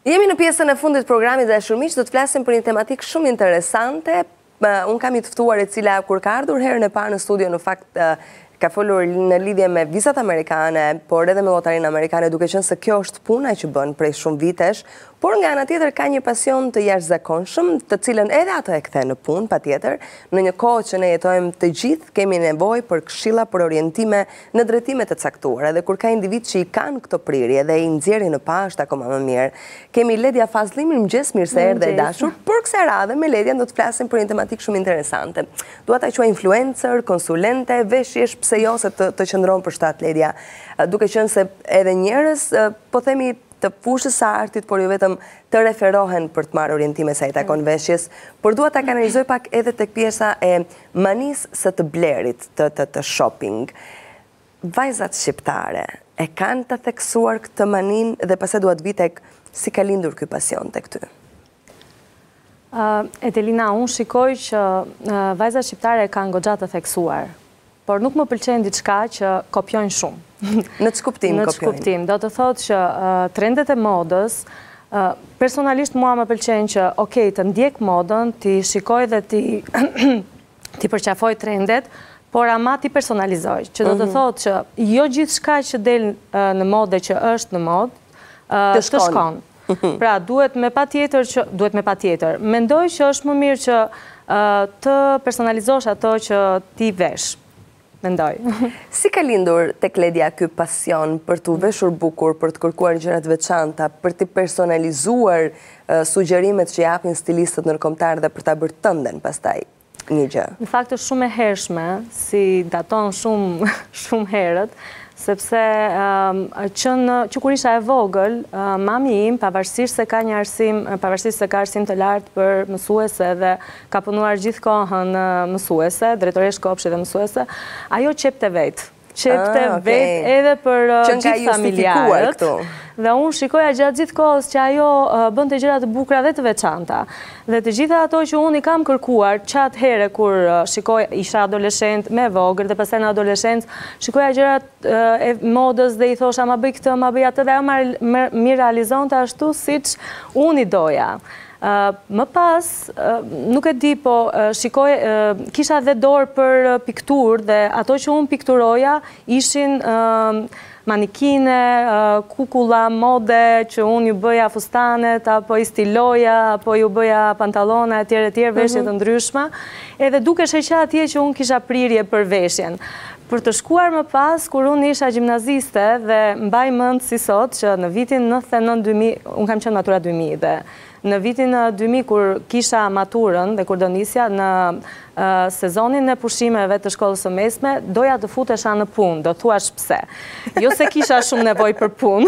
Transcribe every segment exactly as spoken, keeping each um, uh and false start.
Jemi në pjesën e fundit programit dhe shumiq, do të flasim për një tematik shumë interesante. Unë kam i të ftuar e cila kur ka ardhur herën e parë në studio në fakt ka folur në lidhje me vizat amerikane, por edhe me llotarinë amerikane, duke qenë se kjo është puna që bën prej shumë vitesh, por nga ana tjetër ka një pasion të jashtëzakonshëm, të cilën edhe ato e kthe në punë, patjetër, në një kohë që ne jetojmë të gjithë kemi nevojë për këshilla, për orientime në drejtime të caktuara, dhe kur ka individ që i kanë këto prirje dhe i nxjerrin në pashë akoma më mirë. Kemi Ledia Fazli, mirëmëngjes, mirë se erdhe e dashur. Por kësaj radhe me Ledian do të flasim për një tematikë shumë interesante. Dua ta quaj influencer, konsulente, veshjesh, pse jo se të, të qëndron për shtat, Ledia, duke qenë se edhe njerëz po themi të fushës së artit, por jo vetëm të referohen për të marrë orientime sa i takon veshjes, por dua ta kanalizoj pak edhe tek pjesa e manisë së të blerit, të, të, të shopping. Vajzat shqiptare e kanë të theksuar këtë maninë dhe pastaj dua të vi tek si ka lindur ky pasion tek ty. Uh, Edelina, unë shikoj që uh, vajzat shqiptare kanë goxha të theksuar, por nuk më pëlqen diçka që kopjojnë shumë. Në që kuptim kopjojnë? Në që kuptim. Do të thotë që uh, trendet e modës, uh, personalisht mua më pëlqen që, okej, të ndjek modën, ti shikoj dhe ti, ti përqafoj trendet, por ama ti personalizoj. Që do të thotë që jo gjithë shka që del uh, në modë që është në modë, uh, të shkon. Pra, duhet me pa tjetër që, duhet me pa tjetër. Mendoj që është më mirë që uh, të personalizosh ato që ti vesh. Mendoj. Si ka lindur tek Ledia ky pasion për të veshur bukur, për të kërkuar gjërat veçanta, për të personalizuar uh, sugjerimet që japin stilistët ndërkombëtar dhe për ta bërë tënden pastaj një gjë? Në fakt është shumë e hershme, si daton shumë shumë herët, sepse um, që, në, që kur isha e vogël, uh, mami im, pavarësisht se ka një arsim, pavarësisht se ka arsim të lartë për mësuese dhe ka punuar gjithë kohën uh, mësuese, drejtoresh kopshi dhe mësuese, ajo qepte vetë. Qepte ah, okay. vetë edhe për uh, gjithë familjarët. Dhe unë shikoja gjatë gjithë kohës që ajo uh, bën të gjëra të bukura dhe të veçanta. Dhe të gjitha ato që unë i kam kërkuar, qatë here kur uh, shikoja, isha adoleshent me vogël dhe pastaj në adoleshencë, shikoja gjërat uh, e modës dhe i thosha ma bëj këtë, ma bëj atë, dhe ajo mi realizon të ashtu siç unë i doja. Uh, më pas, uh, nuk e di, po uh, shikoj, uh, kisha dhe dorë për uh, piktur dhe ato që unë pikturoja ishin uh, manikine, uh, kukulla, mode, që unë ju bëja fustanet, apo i stiloja, apo ju bëja pantalona, e tjere tjere, veshje të ndryshma, edhe duke sheqa atje që unë kisha prirje për veshjen. Për të shkuar më pas, kur unë isha gjimnaziste dhe mbaj mend si sot që në vitin nëntëdhjetë e nëntë dy mijë, unë kam qenë matura dy mijë dhe në vitin dy mijë kur kisha maturën dhe kur do nisja në uh, sezonin e pushimeve të shkollës së mesme, doja të futesha në punë, do thuash pse. Jo se kisha shumë nevojë për punë,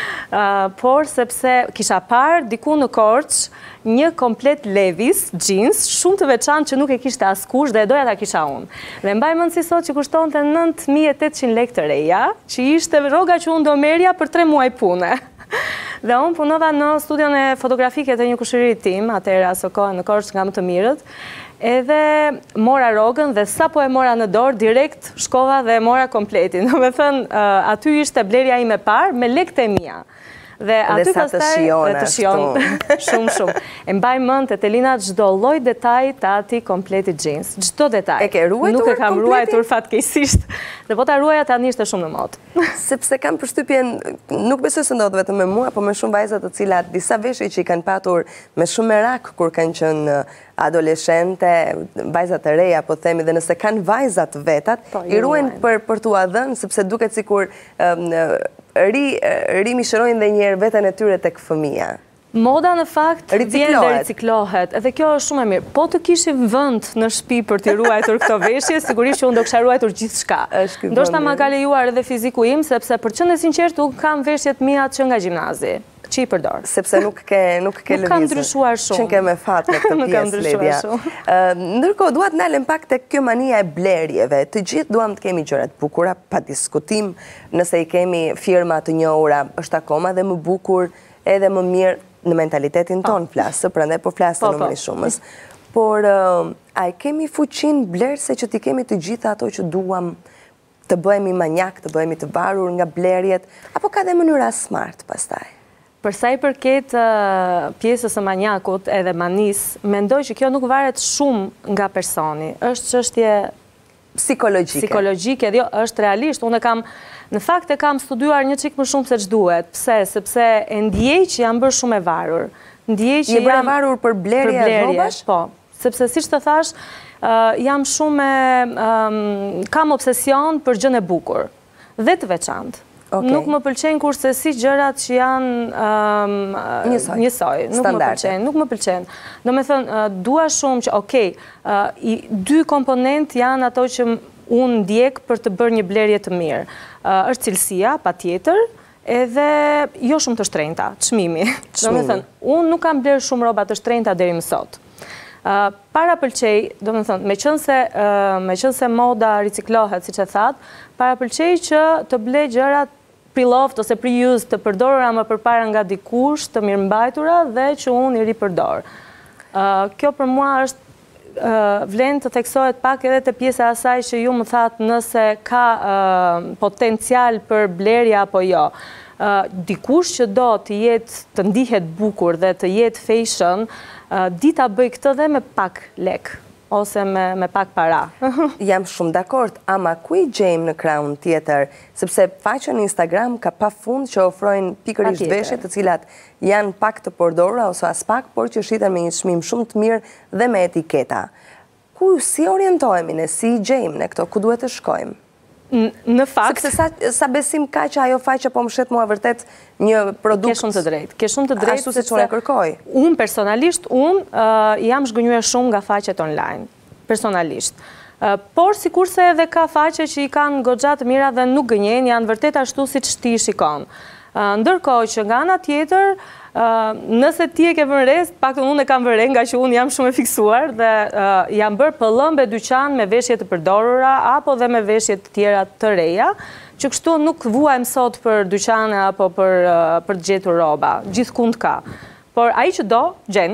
uh, por sepse kisha parë diku në Korçë një komplet Levi's jeans shumë të veçantë që nuk e kishte askush dhe e doja ta kisha unë. Dhe mbaj mend si sot që kushtonte nëntë mijë e tetëqind lekë të reja, që ishte rroga që unë do merja për tre muaj pune. Dhe unë punova në studion e fotografike të një kushërit tim, atëherë aso kohë në Korçë nga më të mirët, edhe mora rogën dhe sa po e mora në dorë, direkt shkova dhe mora kompletin. Në me thënë, uh, aty ishte blerja ime parë me lekët e mia. Dhe aty sa të shion të shion shumë shumë. E mbaj mend Edelina çdo lloj detaj të atij kompleti jeans, çdo detaj. E ke ruajtur? Nuk e kam ruajtur fatkeqësisht. Dhe po ta ruaja tani ishte shumë në modë. Sepse kam përshtypjen, nuk besoj se ndodh vetëm me mua, por me shumë vajza të cilat disa veshje që i kanë patur me shumë merak kur kanë qenë adoleshente, vajzat e reja, po themi, dhe nëse kanë vajzat vetat, po, i ruajnë për për t'u dhënë, sepse duket sikur um, ri ri mishërojnë dhe njerë veten e tyre tek fëmia. Moda në fakt vjen dhe riciklohet, edhe kjo është shumë e mirë. Po të kishim vend në shtëpi për t'i ruajtur këto veshje, sigurisht që unë do kisha ruajtur gjithçka. Ndoshta ma ka lejuar edhe fiziku im, sepse për qenë sinqert unë kam veshjet mia që nga gjimnazi. Që i përdor. Sepse nuk ke nuk ke lëvizje. Nuk kam ndryshuar shumë. Që ke me fat në këtë pjesë, Ledia. Ndërkohë, duat nalem pak tek kjo mania e blerjeve. Të gjithë duam të kemi gjërat bukura, pa diskutim. Nëse i kemi firma të njohura, është akoma dhe më bukur, edhe më mirë në mentalitetin ton flasë, prandaj po flasë në numrin e shumës. Por a i kemi fuqin blerëse që ti kemi të gjitha ato që duam të bëhemi manjak, të bëhemi të varur nga blerjet, apo ka dhe mënyra smart pastaj? Përsa i përket pjesës së manjakut edhe manis, mendoj që kjo nuk varet shumë nga personi. Është çështje psikologjike. Psikologjike, jo, është realisht. Unë kam, në fakt e kam studiuar një çik më shumë se ç'duhet. Pse? Sepse e ndjej që jam bërë shumë e varur. Ndjej që je bërë e varur për blerje e rrobash? Po. Sepse siç të thash, jam shumë e kam obsesion për gjën e bukur dhe të veçantë. Nuk më pëlqen kurse si gjërat që janë njësoj. Nuk më pëlqen, nuk më pëlqen. Do me thënë, dua shumë që, okej, dy komponent janë ato që unë ndjek për të bërë një blerje të mirë. Është cilësia, pa tjetër, edhe jo shumë të shtrenjta, çmimi. Do me thënë, unë nuk kam blerë shumë roba të shtrenjta deri më sot. Para pëlqej, do me thënë, me qënë se moda riciklohet, si që thatë, para pëlqej që të ble gjërat pre-loved ose pre-used të përdorura më përpara nga dikush, të mirëmbajtura dhe që unë i ripërdor. Kjo për mua është vlen të theksohet pak edhe te pjesa e asaj që ju më thatë nëse ka potencial për blerja apo jo. Dikush që do të jetë të ndihet bukur dhe të jetë fashion, dita bëj këtë dhe me pak lek ose me pak para. Jam shumë dakord, ama ku i gjejmë në krahun tjetër, sepse faqja në Instagram ka pafund që ofrojnë pikërisht veshje të cilat janë pak të përdorura ose as pak, por që shiten me një çmim shumë të mirë dhe me etiketa. Ku si orientohemi ne, si i gjejmë ne këto, ku duhet të shkojmë? Në fakt... Sepse sa besim ka që ajo faqja po më shet mua vërtet një produkt... Ke shumë të drejtë. Ke shumë të drejtë... Ashtu se që unë e kërkoj. Unë personalisht, unë jam zhgënjur shumë nga faqet online. Personalisht. Por si kurse edhe ka faqe që i kanë goxha të mira dhe nuk gënjen, janë vërtet ashtu si që ti shikon. Ndërkohë që nga ana tjetër, nëse ti e ke vënë re, paktën unë e kam vënë re nga që unë jam shumë e fiksuar dhe jam bërë pëllëmbe dyqan me veshje të përdorura apo dhe me veshje të tjera të reja, që kështu nuk vuajmë sot për dyqane apo për të gjetur roba. Gjithkund ka. Por ai që do, gjen.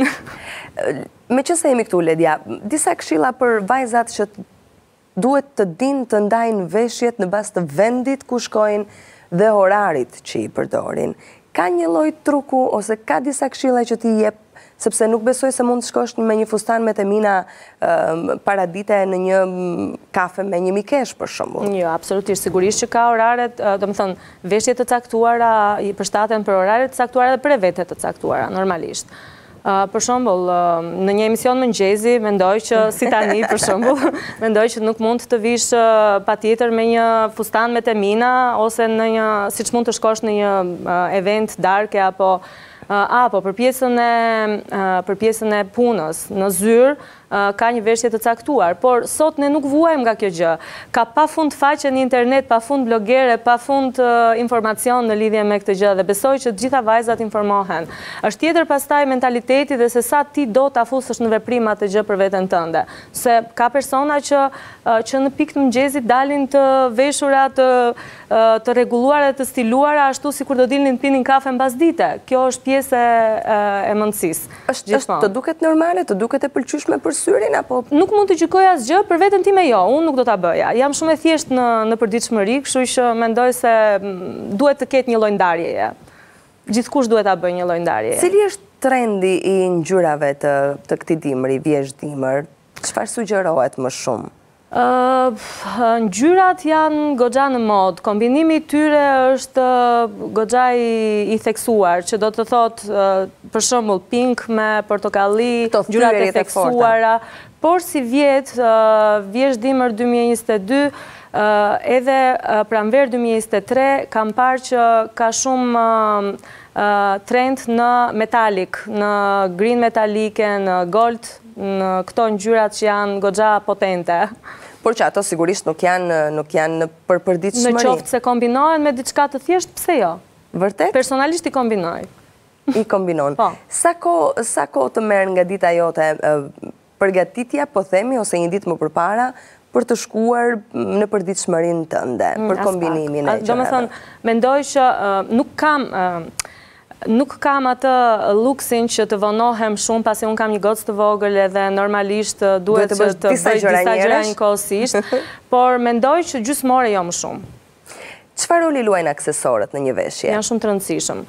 Me që se jemi këtu, Ledja, disa këshilla për vajzat që duhet të dinë të ndajnë veshjet në bazë të vendit ku shkojnë dhe orarit që i përdorin. Ka një lloj truku ose ka disa këshilla që ti jep, sepse nuk besoj se mund të shkosh me një fustan me temina paradite në një kafe me një mikesh, për shembull. Jo, absolutisht, sigurisht që ka oraret, do të thënë, veshjet të caktuara i përshtaten për oraret të caktuara dhe për eventet të caktuara, normalisht. Për shembull, në një emision mëngjesi, mendoj që si tani, për shembull, mendoj që nuk mund të vish patjetër me një fustan me temina ose në një, siç mund të shkosh në një event darke apo apo për pjesën e për pjesën e punës, në zyrë ka një veshje të caktuar, por sot ne nuk vuajmë nga kjo gjë. Ka pafund faqe në internet, pafund blogere, pafund informacion në lidhje me këtë gjë dhe besoj që të gjitha vajzat informohen. Është tjetër pastaj mentaliteti dhe se sa ti do ta fusësh në veprim atë gjë për veten tënde. Se ka persona që që në pikë të mëngjesit dalin të veshura të të rregulluara dhe të stiluara ashtu sikur do dilnin të pinin kafe mbasdite. Kjo është pjesë e mendësisë. Është të duket normale, të duket e pëlqyeshme për syrin apo nuk mund të gjykoj asgjë për veten time jo, unë nuk do ta bëja. Jam shumë e thjeshtë në në përditshmëri, kështu që mendoj se duhet të ketë një lloj ndarjeje. Gjithkush duhet ta bëjë një lloj ndarjeje. Cili është trendi i ngjyrave të të këtij dimri, vjesht dimër? Çfarë sugjerohet më shumë? Ngjyrat janë goxha në mod, kombinimi i tyre është goxha i theksuar, që do të thotë për shembull pink me portokalli, ngjyrat e theksuara, por si vjet, vjesht dimër dy mijë e njëzet e dy, edhe pranver dy mijë e njëzet e tre, kam parë që ka shumë trend në metalik, në green metalike, në gold, në këto ngjyrat që janë goxha potente. Por që ato sigurisht nuk janë nuk janë për përditshmëri. Në qoftë se kombinohen me diçka të thjeshtë, pse jo? Vërtet? Personalisht i kombinoj. I kombinon. Po. Sa kohë sa kohë të merr nga dita jote përgatitja, po themi, ose një ditë më përpara, për të shkuar në përditshmërinë tënde, për kombinimin e gjërave? Domethënë, mendoj që nuk kam Nuk kam atë luksin që të vonohem shumë, pasi unë kam një gocë të vogël edhe normalisht duhet që të bëj disa gjëra njëkohësisht, por mendoj që gjysmore jo më shumë. Çfarë roli luajnë aksesorët në një veshje? Janë shumë të rëndësishëm.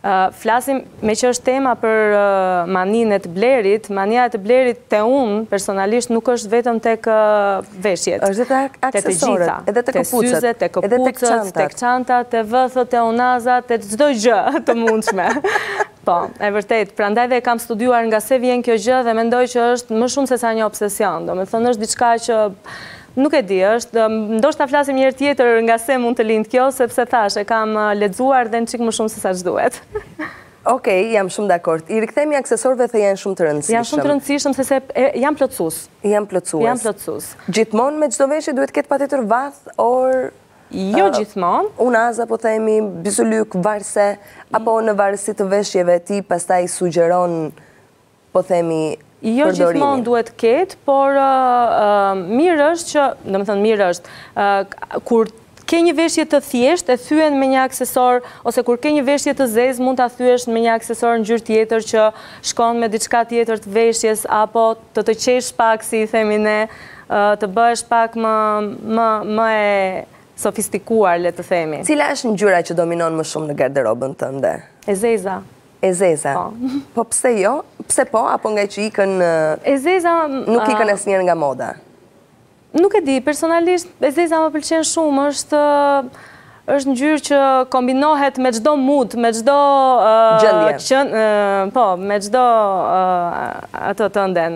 Flasim me që është tema për maninë e të Blerit, mania e të Blerit te unë, personalisht, nuk është vetëm tek veshjet. është dhe te aksesorët, edhe te këpucët, syzet, te këpucët, te çantat, te vëthët, te unazat, te çdo gjë të mundshme. Po, e vërtet, prandaj dhe kam studiuar nga se vjen kjo gjë dhe mendoj që është më shumë se sa një obsesion. Do me thënë është diçka që nuk e di, është, ndoshta flasim një herë tjetër nga se mund të lind kjo, sepse thash, e kam lexuar dhe në çik më shumë se sa ç'duhet. Okej, jam shumë dakord. I rikthemi aksesorëve dhe janë shumë të rëndësishëm. Janë shumë të rëndësishëm sepse janë plotësues. Janë plotësues. Janë plotësues. Gjithmonë me çdo veshje duhet ketë patjetër vath, or Jo gjithmonë. Unaza, po themi, bizulyk, varse, apo në varësi të veshjeve ti pastaj sugjeron, po themi, Jo gjithmonë duhet ketë, por mirë është që, do me thënë mirë është, kur ke një veshje të thjesht, e thyen me një aksesor, ose kur ke një veshje të zezë, mund të thyesh me një aksesor në gjyrë tjetër që shkon me diçka tjetër të veshjes, apo të të qesh pak, si i themi ne, të bëhesh pak më e sofistikuar, le të themi. Cila është ngjyra që dominon më shumë në garderobën tënde? E zeza. E zeza? Po pse jo? Pse po? Apo nga që ikën... E zeza... Nuk ikën asnjëherë nga moda? Nuk e di, personalisht e zeza më pëlqen shumë, është është ngjyrë që kombinohet me çdo mood, me çdo gjendje. Po, me çdo ato të nden.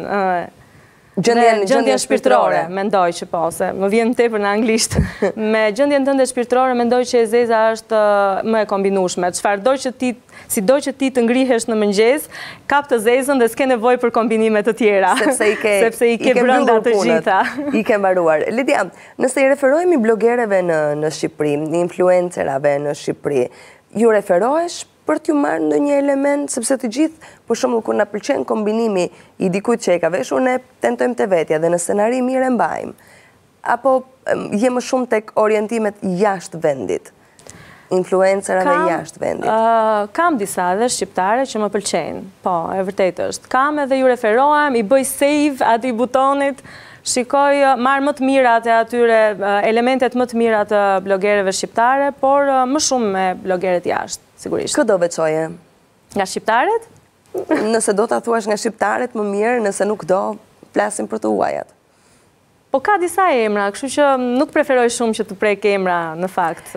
Gjendjen shpirtërore. Mendoj që po, se më vjen tepër në anglisht. Me gjendjen tënde shpirtërore, mendoj që e zeza është më e kombinueshme. Çfarë do që ti, si do që ti të ngrihesh në mëngjes, kap të zezën dhe s'ke nevojë për kombinime të tjera. Sepse i ke, sepse i ke brenda të gjitha. I ke mbaruar. Lidia, nëse i referohemi blogereve në, në Shqipëri, influencerave në Shqipëri, ju referohesh për t'ju marrë në një element, sepse të gjithë, për shumë kur na pëlqen kombinimi i dikujt që e ka veshur, ne tentojmë të vetja dhe në scenari mirë e mbajmë. Apo je më shumë tek orientimet jashtë vendit, influencerave jashtë vendit? Kam disa edhe shqiptare që më pëlqejnë, po, e vërtet është. Kam edhe ju referohem, i bëj save ati butonit, shikoj, marrë më të mirat e atyre, elementet më të mirat të blogereve shqiptare, por më shumë me blogeret jashtë, sigurisht. Kë do veçoje? Nga shqiptaret? Nëse do të thuash nga shqiptaret më mirë, nëse nuk do, flasim për të huajat. Po ka disa emra, kështu që nuk preferoj shumë që të prek emra në fakt.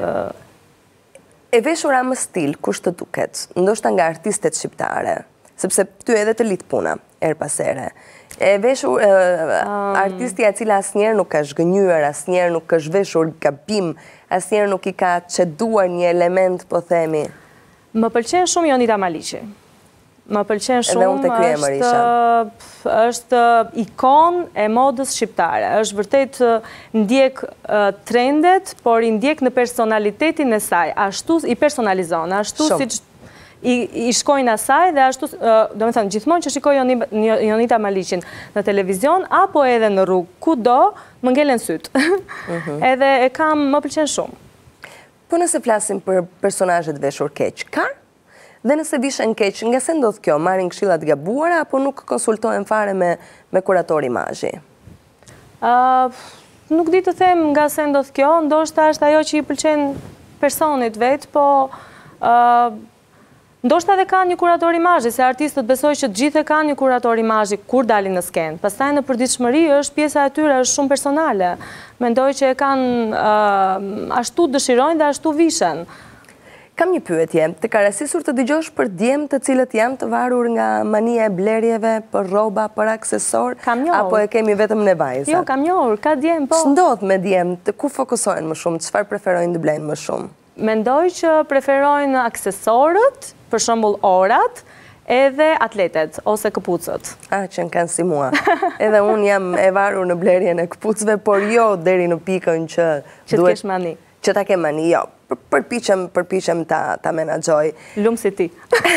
E veshura më stil, kush të duket, ndoshta nga artistet shqiptare, sepse ty edhe të lit puna, er pasere. E veshur artistja e cila asnjëherë nuk ka zhgënjyer, asnjëherë nuk ka veshur gabim, asnjëherë nuk i ka çeduar një element, po themi. Më pëlqen shumë Jonida Maliqi. Më pëlqen shumë, është, është ikon e modës shqiptare. Është vërtet ndjek trendet, por i ndjek në personalitetin e saj. Ashtu i personalizon, ashtu si I shkojnë asaj dhe ashtu, do me thënë, gjithmonë që shikoj Jonida Maliqin në televizion, apo edhe në rrugë, ku do, më ngelen sytë. Edhe e kam, më pëlqen shumë. Po nëse flasim për personazhet veshur keq, ka? Dhe nëse vishen keq, nga se ndodh kjo, marrin këshillat gabuara, apo nuk konsultohen fare me, me kurator imazhi? Uh, nuk di të them nga se ndodh kjo, ndoshta është ajo që i pëlqen personit vetë, po uh, ndoshta dhe ka një kurator imazhi, se artistët besoj që gjithë kanë një kurator imazhi kur dalin në skenë. Pastaj në përditshmëri është pjesa e tyre është shumë personale. Mendoj që e kanë uh, ashtu dëshirojnë dhe ashtu vishen. Kam një pyetje, të ka rastisur të dëgjosh për djemë të cilët janë të varur nga mania e blerjeve për rroba, për aksesor, apo e kemi vetëm ne vajza? Jo, kam njohur, ka djemë, po. Ç'ndodh me djemë, të ku fokusohen më shumë, çfarë preferojnë të blejnë më shumë? Mendoj që preferojnë aksesorët, për shembull orat, edhe atletet ose këpucët. Ah, që në kanë si mua. Edhe unë jam e varur në blerjen e këpucëve, por jo deri në pikën që Që të kesh mani. Që ta ke mani, jo. Përpiqem, përpiqem ta, ta menaxhoj. Lumë si ti.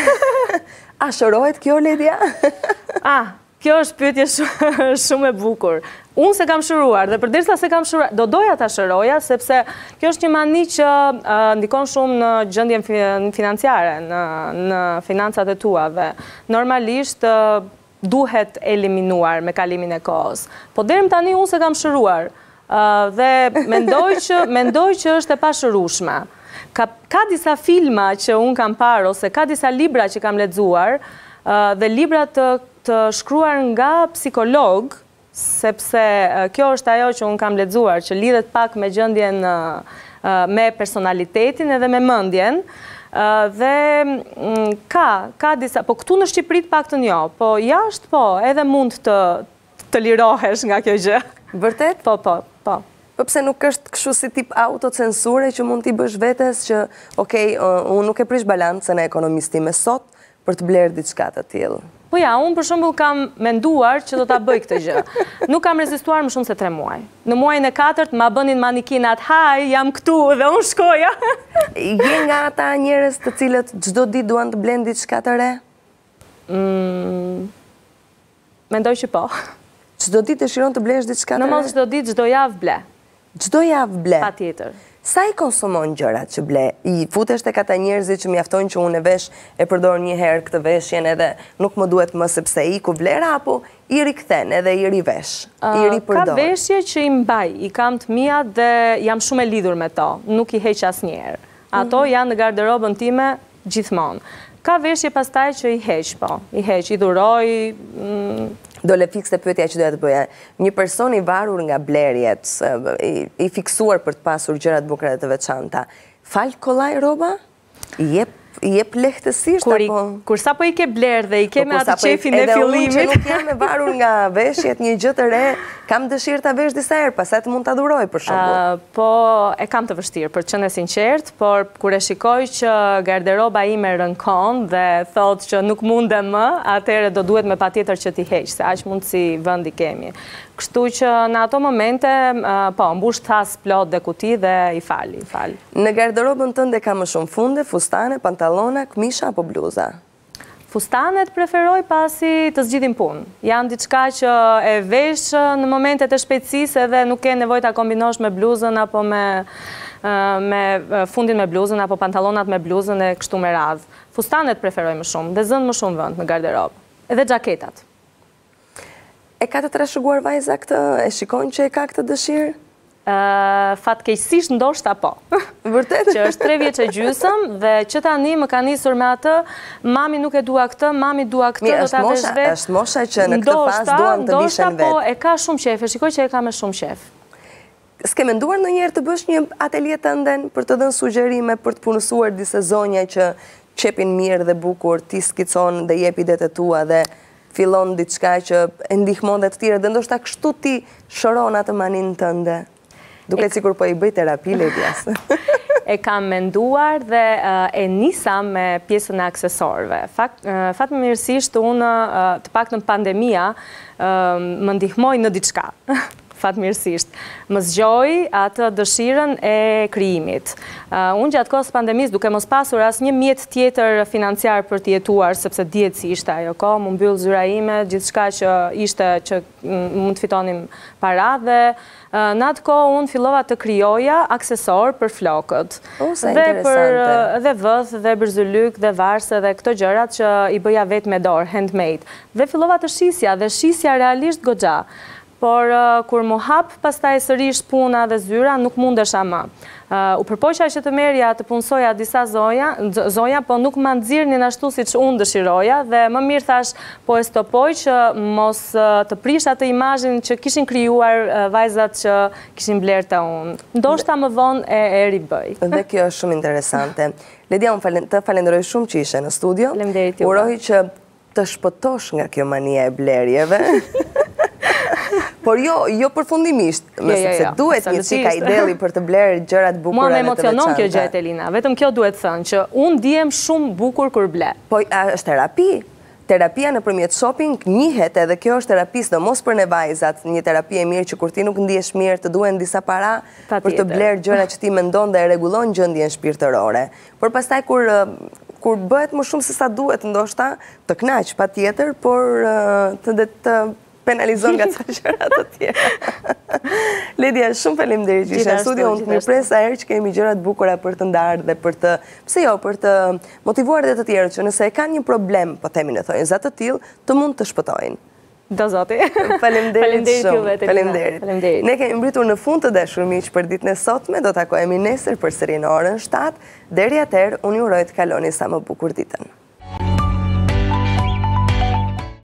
A shërohet kjo, Lidia? Ah, kjo është pyetje shumë, shumë e bukur. Unë se kam shëruar, dhe përderisa se kam shëruar, do doja ta shëroja, sepse kjo është një mani që uh, ndikon shumë në gjendjen financiare, në, në financat e tua, dhe normalisht uh, duhet eliminuar me kalimin e kohës. Po deri më tani unë se kam shëruar, uh, dhe mendoj që, mendoj që është e pashërueshme. ka, ka disa filma që unë kam parë, ose ka disa libra që kam lexuar, uh, dhe libra të, të shkruar nga psikolog, sepse uh, kjo është ajo që unë kam lexuar, që lidhet pak me gjendjen, uh, uh, me personalitetin edhe me mendjen, uh, dhe um, ka, ka disa, po këtu në Shqipëri pak të njo, po jashtë po, edhe mund të, të lirohesh nga kjo gjë. Vërtet? Po, po, po. Po pse nuk është kështu si tip autocensure që mund t'i bësh vetes që, okej, uh, unë nuk e prish balancën e ekonomisë time sot për të blerë diçka të tillë. Po ja, unë për shembull kam menduar që do ta bëj këtë gjë. Nuk kam rezistuar më shumë se tre muaj. Në muajin e katërt ma bënin manikinat, haj, jam këtu dhe unë shkoja. Je nga ata njerëz të cilët çdo ditë duan të blejnë diçka të re? Mm, mendoj që po. Çdo ditë dëshiron të blesh diçka të re? Në mos çdo ditë, çdo javë ble. Çdo javë ble? Patjetër. Sa i konsumon gjërat që ble? I futesh tek ata njerëzit që mjaftojnë që unë e vesh e përdor një herë këtë veshjen edhe nuk më duhet më sepse i ku vlera, apo i rikthen edhe i rivesh, i ripërdor? Ka veshje që i mbaj, i kam të mia dhe jam shumë e lidhur me to, nuk i heq asnjëherë. Ato janë në garderobën time gjithmonë. Ka veshje pastaj që i heq, po, i heq, i dhuroj. Mm, Dole fikse pyetja që doja të bëja. Një person i varur nga blerjet, i, i fiksuar për të pasur gjërat bukura të veçanta, fal kollaj rroba? I jep i jep lehtësisht kur, apo? Kur sa po i ke bler dhe i ke me atë qefin e fillimit. Edhe unë që nuk jam e varur nga veshjet një gjë të re, kam dëshirë ta vesh disa herë, pastaj mund ta dhuroj për shembull. Uh, po e kam të vështirë për të qenë sinqert, por kur e shikoj që garderoba ime rënkon dhe thot që nuk mundem më, atëherë do duhet me patjetër që t'i heq, se aq mundsi vendi kemi. Kështu që në ato momente, uh, po, mbush thas plot dhe kuti dhe i fali, i fali. Në garderobën tënde ka më shumë funde, fustane, pantallona, këmisha apo bluza? Fustanet preferoj pasi të zgjidhin punë. Janë diçka që e vesh në momentet e shpejtësisë edhe nuk ke nevojë ta kombinosh me bluzën apo me, uh, me fundin me bluzën apo pantallonat me bluzën e kështu me radhë. Fustanet preferoj më shumë dhe zënë më shumë vend në garderobë. Edhe xhaketat. E ka të trashëguar vajza këtë? E shikon që e ka këtë dëshirë? Uh, fatkeqësisht ndoshta po. Vërtet? Që është tre vjeç e gjysëm dhe që tani më ka nisur me atë, mami nuk e dua këtë, mami dua këtë, Mi, do ta vesh vetë. Është mosha që në këtë fazë duan të vishen vetë. Po e ka shumë qef, e shikoj që e ka me shumë qef. S'ke menduar ndonjëherë të bësh një atelje tënden për të dhënë sugjerime për të punësuar disa zonja që qepin mirë dhe bukur, ti skicon dhe jep idetë e tua dhe fillon diçka që e ndihmon dhe të tjerë, dhe ndoshta kështu ti shëron atë manin tënde. Duket sikur po i bëj terapi Ledjas. E kam menduar dhe uh, e nisa me pjesën e aksesorëve. Fakt, uh, fatmirësisht unë uh, të paktën pandemia uh, më ndihmoi në diçka. Fatmirësisht. Më zgjoj atë dëshirën e krijimit. Uh, unë gjatë kohës pandemisë, duke mos pasur asnjë mjet tjetër financiar për të jetuar, sepse dihet si ishte ajo kohë, më mbyll zyra ime, gjithçka që ishte që mund të fitonim para dhe uh, në atë kohë unë fillova të krijoja aksesor për flokët. Oh, sa dhe për interesante. dhe vëth, dhe bërzylyk, dhe varse, dhe këto gjërat që i bëja vetë me dorë, handmade. Dhe fillova të shisja, dhe shisja realisht goxha. Por uh, kur mu hap pastaj sërish puna dhe zyra, nuk mundesha më. Uh, u përpoqja që të merja të punësoja disa zoja, zoja, po nuk ma nxirrnin ashtu si që unë dëshiroja, dhe më mirë thash, po e stopoj që mos uh, të prish atë imazhin që kishin krijuar uh, vajzat që kishin blerë të unë. Ndoshta më vonë e, e ribëj. Dhe kjo është shumë interesante. Ledja, unë falen, të falenderoj shumë që ishe në studio. Faleminderit juve. Uroj që të shpëtosh nga kjo mania e blerjeve. Por jo, jo përfundimisht, me sepse duhet një çika i delli për të blerë gjërat bukura dhe të veçanta. Mua më emocionon kjo gjë, Elina, vetëm kjo duhet thënë, që unë ndihem shumë bukur kur ble. Po është terapi. Terapia nëpërmjet shopping njihet, edhe kjo është terapi, sidomos për ne vajzat, një terapi e mirë që kur ti nuk ndihesh mirë, të duhen disa para për të blerë gjëra që ti mendon dhe e rregullon gjendjen shpirtërore. Por pastaj kur kur bëhet më shumë se sa duhet, ndoshta të kënaq patjetër, por të dhe të penalizon nga ca gjëra të tjera. Ledja, shumë faleminderit që ishe në studio. Unë të mirpres sa herë që kemi gjërat bukura për të ndarë dhe për të, pse jo, për të motivuar dhe të tjerë që nëse e kanë një problem, po themi në thonjë za të tillë, të mund të shpëtojnë. Do zoti. Faleminderit shumë. Faleminderit. Faleminderit. Ne kemi mbritur në fund të dashur miq për ditën e sotme, do takohemi nesër përsëri në orën shtatë. Deri atëherë, unë ju uroj të kaloni sa më bukur ditën.